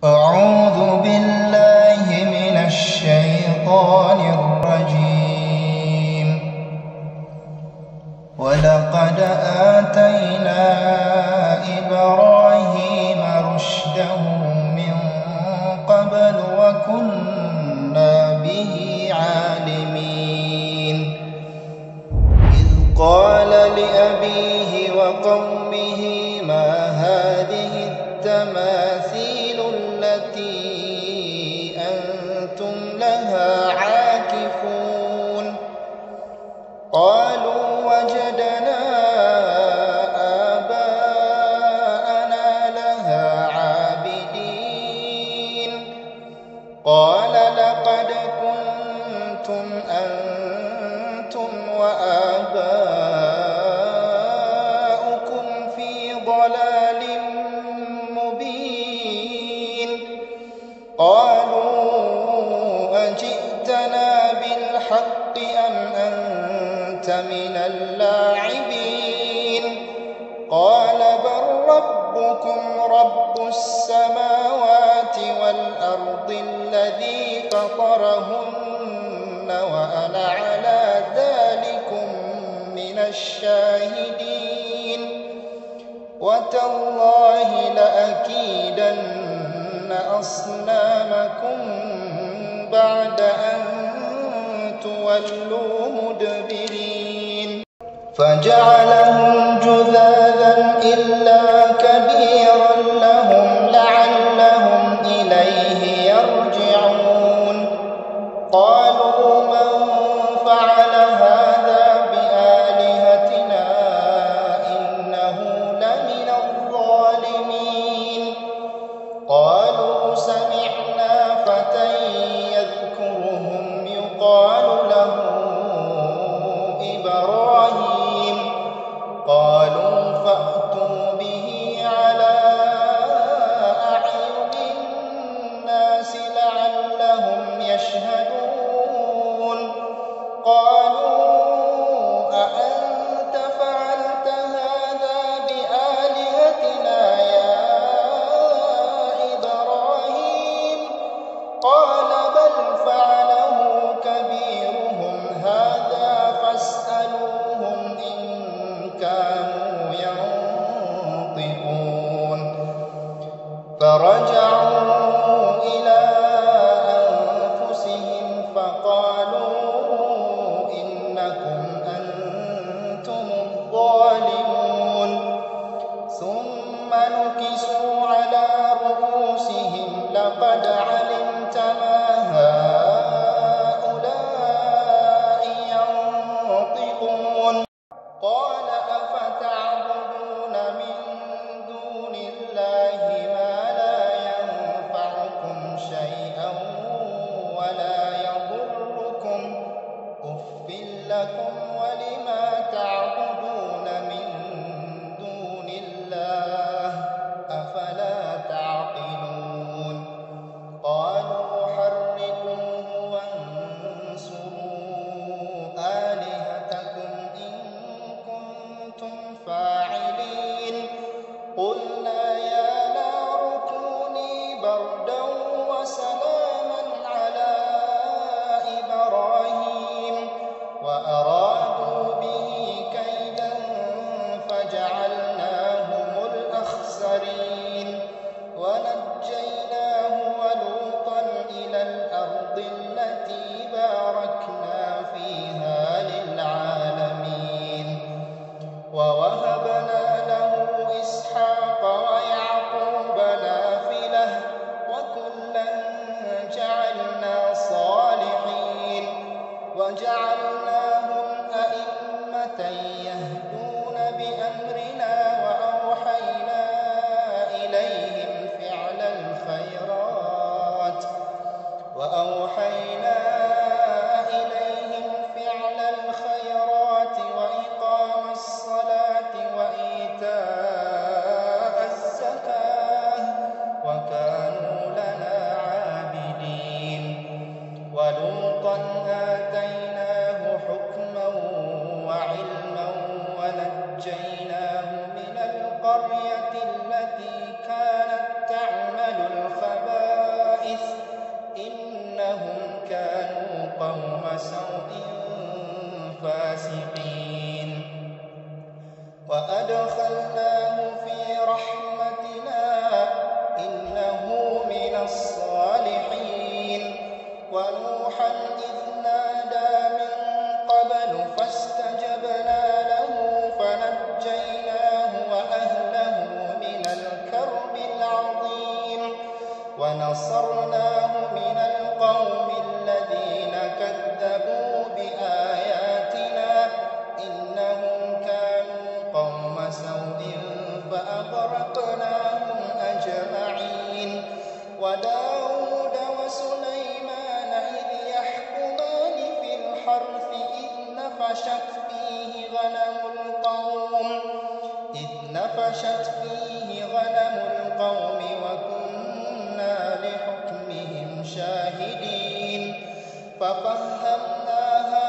أعوذ بالله من الشيطان الرجيم. ولقد آتينا إبراهيم رشده من قبل وكنا به عالمين. إذ قال لأبيه وقومه ما هذه التماثيل التي أنتم لها عاكفون؟ قالوا وجدنا آباءنا لها عابدين. قال لقد كنتم أنتم وآباؤكم في ضلال مبين. قالوا أجئتنا بالحق أم أنت من اللاعبين؟ قال بل ربكم رب السماوات والأرض الذي فطرهن وأنا على ذلكم من الشاهدين. وتالله لأكيدن أصنامكم بعد أن تولوا مدبرين. فجعلهم جذاذا إلا كبيرا لهم لعلهم إليه يرجعون. قالوا من فعل هذا بآلهتنا إنه لمن الظالمين. قالوا سمعنا فتى يذكرهم يقال له إبراهيم. قالوا فأتوا به على أعين الناس لعلهم يشهدون. قالوا أأنت فعلت هذا بآلهتنا يا إبراهيم؟ قال بل فعله كبيرهم هذا فاسألوهم إن كانوا ينطقون. فرجعوا إلى أنفسهم فقالوا إنكم أنتم الظالمون. ثم نكسوا على رؤوسهم لقد علمت ما هؤلاء ينطقون. قال أفتعبدون من دون الله ما لا ينفعكم شيئا ولا يضركم أف لكم ولما تعبدون من دون الله أفلا تعقلون. قالوا حرقوه وانصروا آلهتكم إن كنتم فاعلين. قلنا يا نار كوني بردا وسلاما على إبراهيم وأرادوا به كيدا فجعلناهم الأخسرين. ونجيناه ولوطا إلى الأرض التي باركنا فيها للعالمين. ووهبنا له إسحاق ويعقوب نافلة وكلا ونوحا إذ نادى من قبل فاستجبنا له فنجيناه وأهله من الكرب العظيم ونصرناه من القوم الذين كذبوا بآياتنا إنهم كانوا قوم سوء فأغرقناهم أجمعين وداود وسليمان إذ يحكمان في الحرث إذ نفشت فيه غنم القوم وكنا لحكمهم شاهدين ففهمناها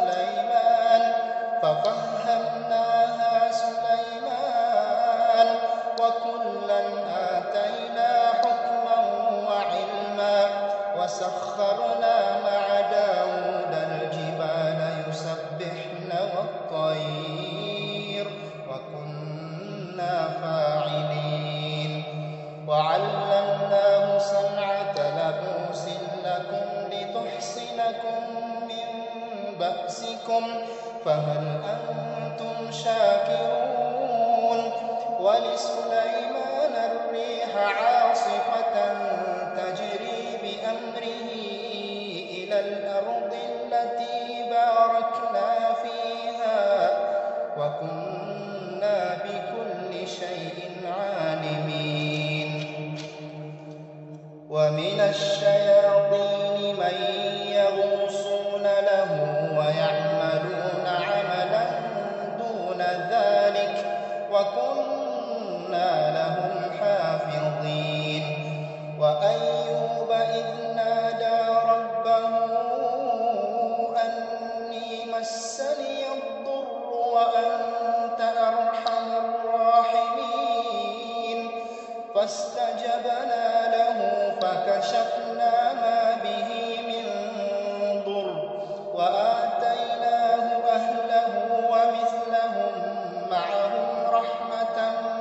سليمان وكلا آتينا حكما وعلما وسخرنا مع داود الجبال يسبحن والطير وكنا فاعلين وعلمناه صنعة لبوس لكم لتحصنكم من بأسكم فهل أنتم شاكرون ولسليمان الريح عاصفة تجري بأمره إلى الأرض التي باركنا فيها وكنا بكل شيء عالمين ومن الشياطين من يغوصون له ويعملون عملا دون ذلك وكنا لهم حافظين وأيوب إذ نادى ربه أني مسني الضر وأنت أرحم الراحمين فاستجبنا له فكشفنا ما به من ضر وآتيناه أهله ومثلهم معهم رحمة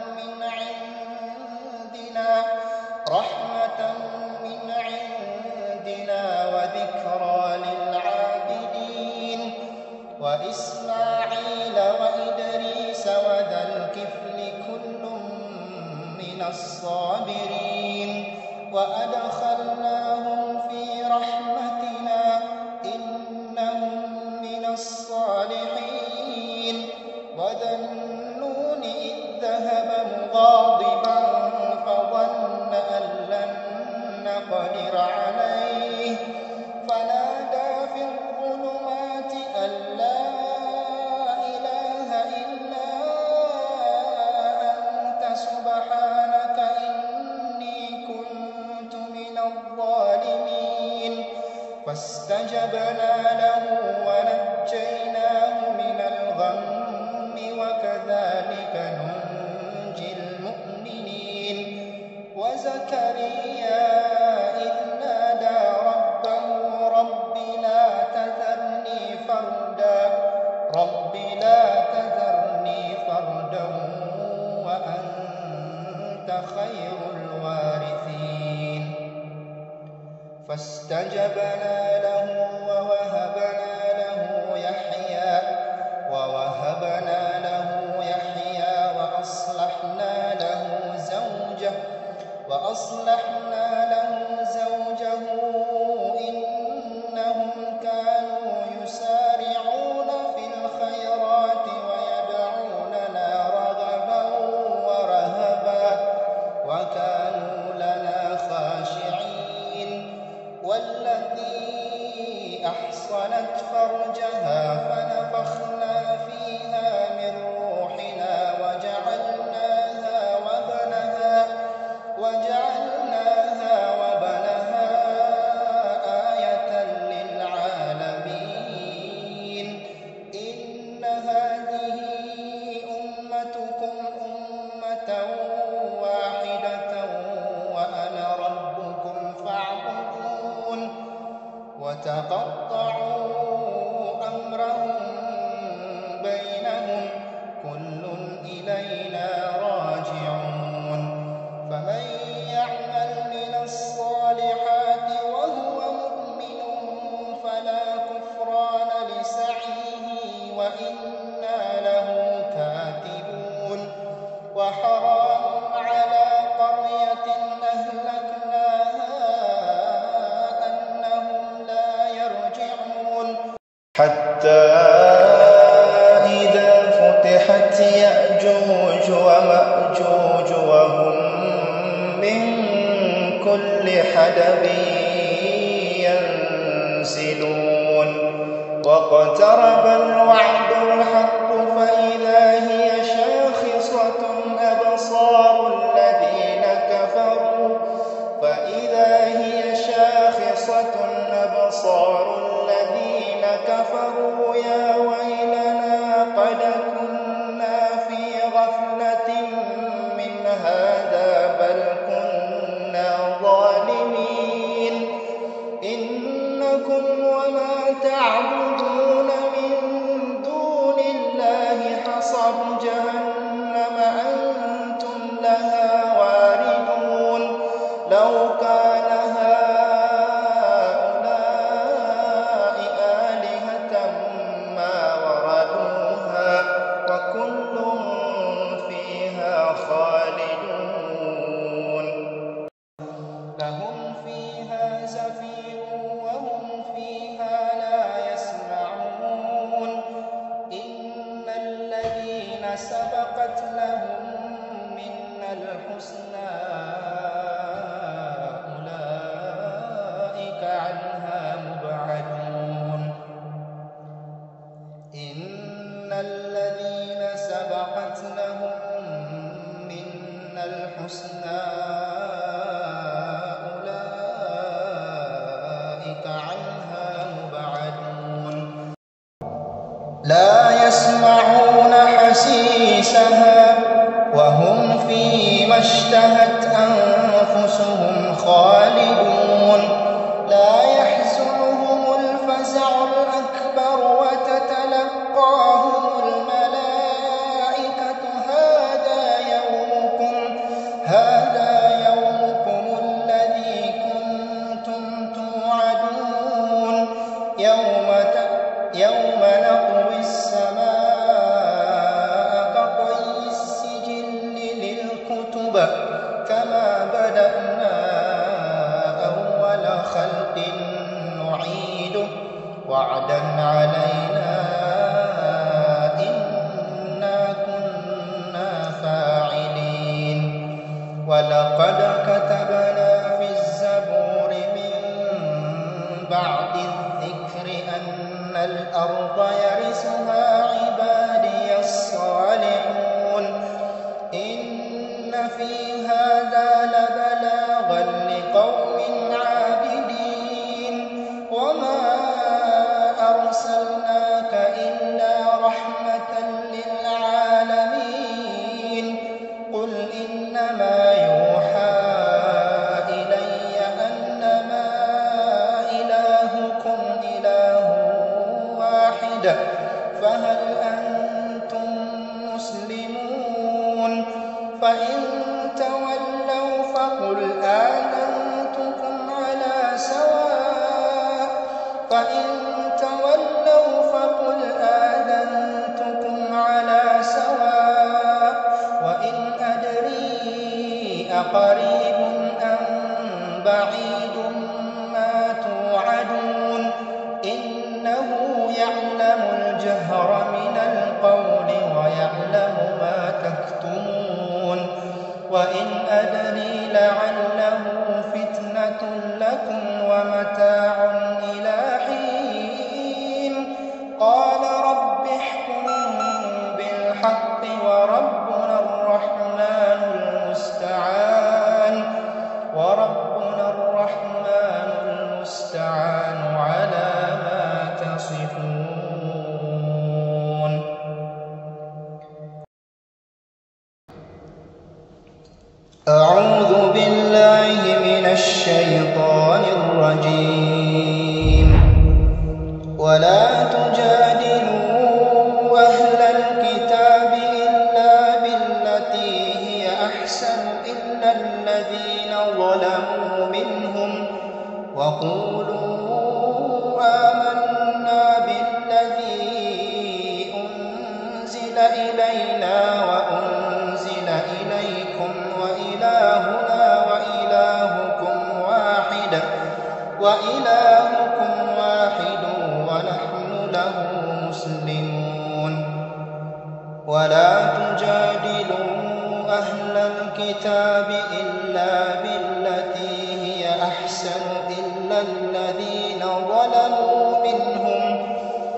من عندنا وذكرى للعابدين وإسماعيل وإدريس وذا الكفل كل من الصابرين وأدخلناهم في رحمتنا إنهم من الصالحين وذا النون إذ ذهب مغاضبا فظن أن لن نقدر عليه فنادى في الظلمات أن لا إله إلا أنت سبحانك إني كنت من الظالمين فاستجبنا له ونجيناه من الغم وكذلك ننجي المؤمنين وزكريا إذ نادى ربه رب لا تذرني فردا وأنت خير الوارثين فاستجبنا له ووهبنا له يحيى وأصلحنا له زوجه إنهم كانوا يسارعون في الخيرات ويدعوننا رغبا ورهبا وكانوا لنا خاشعين والتي أحصنت فرجها فنفخنا فيها من روحنا وجعلناها وبنها آية للعالمين إن هذه أمتكم أمة واحدة وأنا ربكم فاعبدون وتقطعوا أمرهم بينهم كل إلينا راجعون فمن يعمل من الصالحات وهو مؤمن كل حدب ينسلون واقترب الوعد الحق فإذا هي شاخصة أبصار الذين كفروا يا ويلنا قد كنا في غفلة من هذا بل كنا ظالمين إنكم وما تعبدون من دون الله حصب جهنم أنتم لها واردون لو كان هؤلاء آلهة ما وردوها وكل فيها خالدون لهم فيها زفير وهم فيها لا يسمعون إن الذين سبقت لهم منا الحسنى أولئك عنها مبعدون إن الذين سبقت لهم منا الحسنى أولئك عنها مبعدون لا يسمعون حسيسها وهم فيما اشتهت أنفسهم خالدون لا يحزنهم الفزع الأكبر وتتلقاهم الملائكة هذا يومكم الذي كنتم توعدون يوم نطوي السماء كطي السجل للكتب كما بدأنا أول خلق نعيده وعدا علينا إنا كنا فاعلين ولقد كتبنا في الزبور من بعد الذكر أن الأرض يرثها عبادي الصالحون إن في هذا لبلاغا لقوم عابدين وما أرسلناك إلا رحمة للعالمين قل إنما يوحى إلي أنما إلهكم إله واحد فهل أنتم مسلمون فإن تولوا فقل آذنتكم على سواء وإن أدري أقريب أم بعيد ما توعدون إنه يعلم الجهر من القول ويعلم ما تكتمون وإن أدري لعله فتنة لكم ومتاع إلى حين قال رب احكم بالحق وربنا الرحمن المستعان على ما تصفون أعوذ بالله من الشيطان الرجيم ولا تجادلوا أهل الكتاب إلا بالتي هي أحسن إلا الذين ظلموا منهم وقولوا آمنا بالذي أنزل إلينا وأنزل إليكم وإلهنا وإلهكم واحد ونحن له مسلمون ولا تجادلوا أهل الكتاب إلا بالتي إلا الذين ظلموا منهم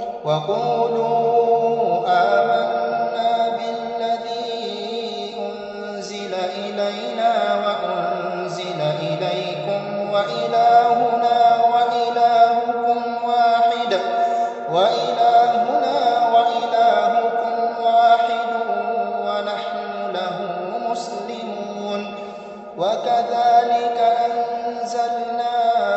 وقولوا آمنا بالذي أنزل إلينا وأنزل إليكم وإلهنا وإلهكم واحد ونحن له مسلمون وكذلك أنزلنا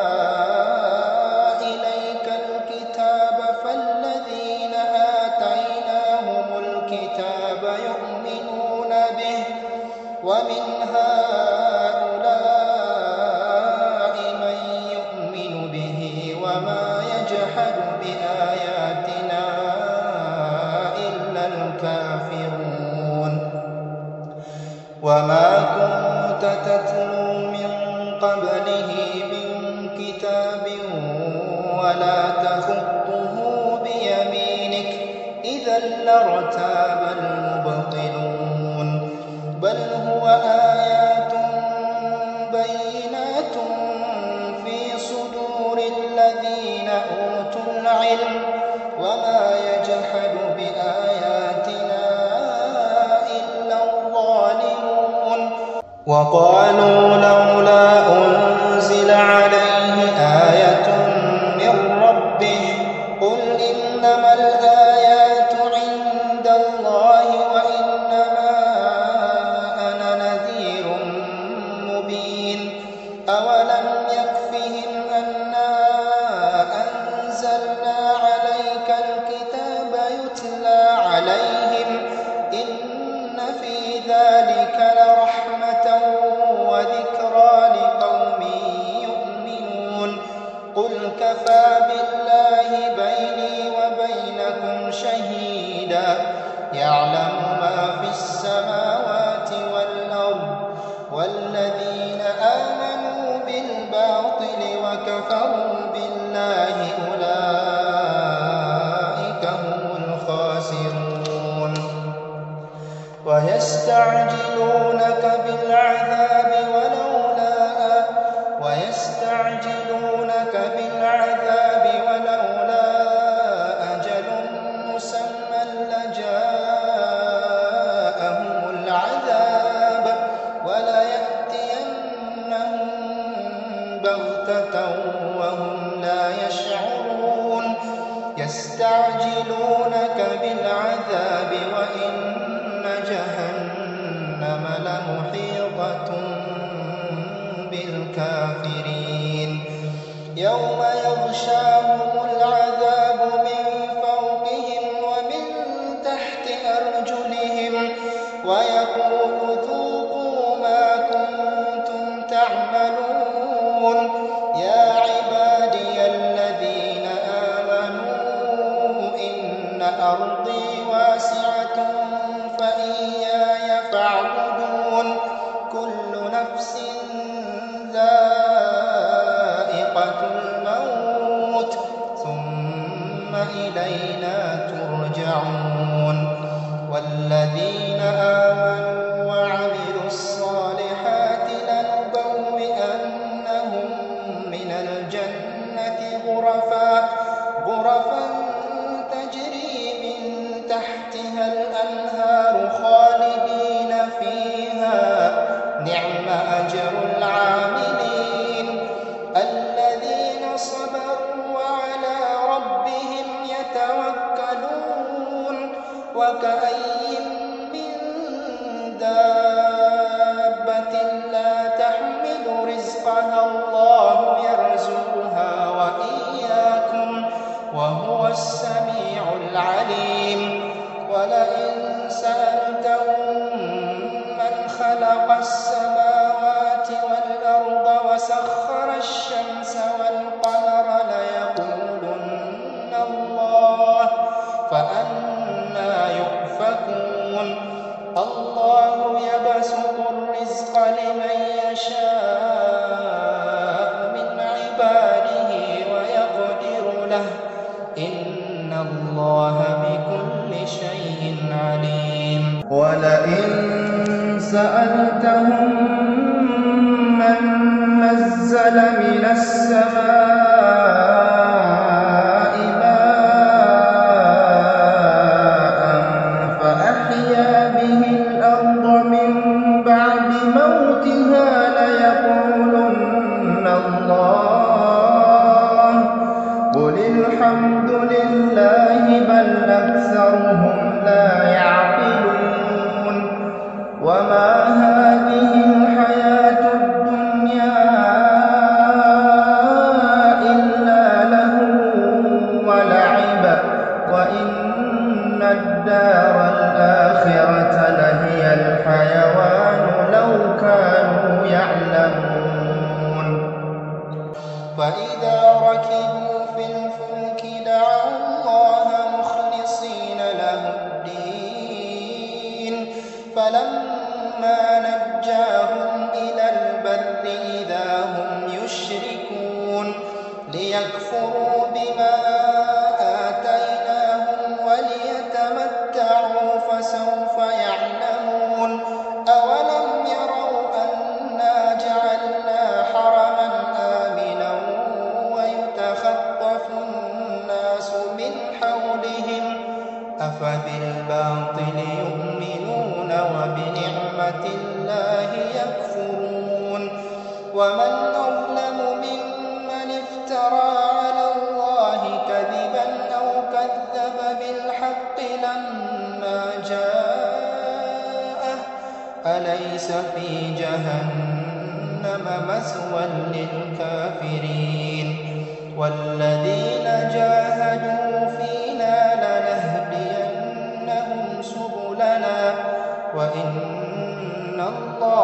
إليك الكتاب فالذين آتيناهم الكتاب يؤمنون به ومن هؤلاء من يؤمن به وما يجحد بآياتنا إلا الكافرون وما كنت تتلو من قبله من كتاب ولا تخطه بيمينك إذا لارتاب المبطلون بل هو آيات بينات في صدور الذين أوتوا العلم وما يجحد بآياتنا إلا الظالمون وقالوا لولا أنزل عليه آية من ربه قل إنما الآيات عند الله وإنما أنا نذير مبين أولم يكفهم أنا أنزلنا عليك الكتاب يتلى عليهم إن في ذلك لرحمة وذكرى لقوم يؤمنون قل كفى بالله بيني وبينكم شهيدا يعلم ما في السماوات والأرض والذين آمنوا بالباطل وكفروا بالله أولئك هم الخاسرون ويستعجلونك بالعذاب ولولا أجل مسمى لجاءهم العذاب وليأتينهم بغتة وهم لا يشعرون يستعجلونك بالعذاب وإن جهنم لمحيطة بالكافرين يوم يغشاهم العذاب من فوقهم ومن تحت أرجلهم ويقول ذوقوا ما كنتم تعملون يا عبادي الذين آمنوا إن أرضي واسعة فإياي فاعبدون كل نفس ذائقة الموت ثم إلينا ترجعون والذين آمنوا وعملوا الصالحات لنبوئنهم من الجنة غرفا تجري من تحتها الأنهار خالدين فيها نعم أجر العاملين الذين صبروا وعلى ربهم يتوكلون وكأي من دابة لا تحمل رزقها الله يرزقها وإياكم وهو السميع العليم ولئن سألتهم من خلق السماوات والأرض وسخر الشمس والقمر ليقولن الله فأنى يؤفكون الله يبسط الرزق لمن يشاء من عباده ويقدر له إن الله بكل شيء عليم ولئن سألتهم من نزل من السماء فإذا ركبوا في الفلك دعوا الله مخلصين له الدين فلما نجاهم إلى البر إذا هم يشركون ليكفروا بما آتيناهم وليتمتعوا فسوف يعلمون أولم يروا أنا جعلنا حرما آمنا ويتخطف الناس من حولهم أفبالباطل يؤمنون وبنعمة الله يكفرون ومن أظلم ممن افترى على الله كذبا أو كذب بالحق لما جاءه أليس في جهنم مثوى للكافرين والذين جاهدوا فينا لنهدينهم سبلنا وإن الله